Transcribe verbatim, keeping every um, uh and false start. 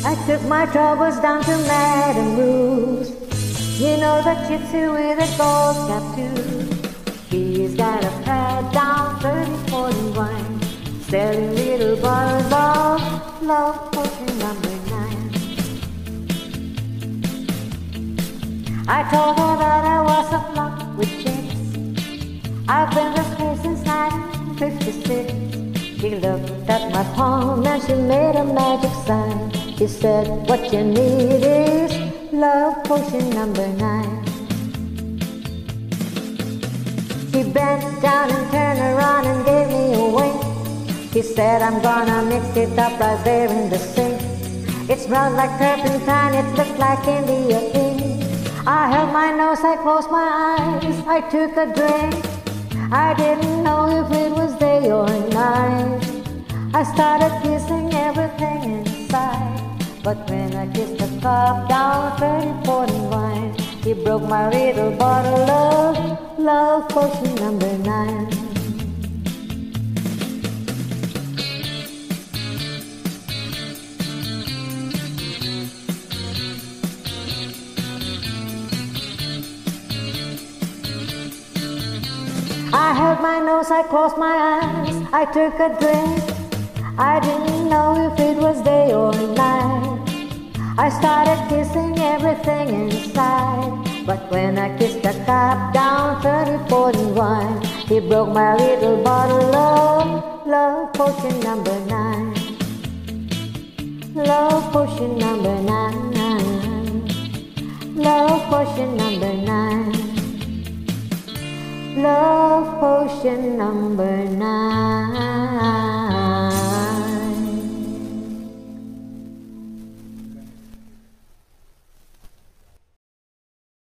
I took my troubles down to Madame Rouge. You know the gypsy with a gold cap too. He's got a pad down thirty-four and wine, selling little bottles of love potion number nine. I told her that I was a flop with chicks. I've been this way since nineteen fifty-six. She looked at my palm and she made a magic sign. She said, what you need is love potion number nine. She bent down and turned around and gave me a wink. She said, I'm gonna mix it up right there in the sink. It smelled like turpentine, it looked like India ink. I held my nose, I closed my eyes, I took a drink. I didn't know if it was day or night. I started kissing everything inside. But when I kissed the cup down thirty-four and wine, he broke my little bottle of love potion number nine. I held my nose, I closed my eyes, I took a drink. I didn't know if it was day or night. I started kissing everything inside. But when I kissed the cup down thirty-four and wine, he broke my little bottle of love potion number nine. Love potion number nine. Love potion number nine. Love potion number nine.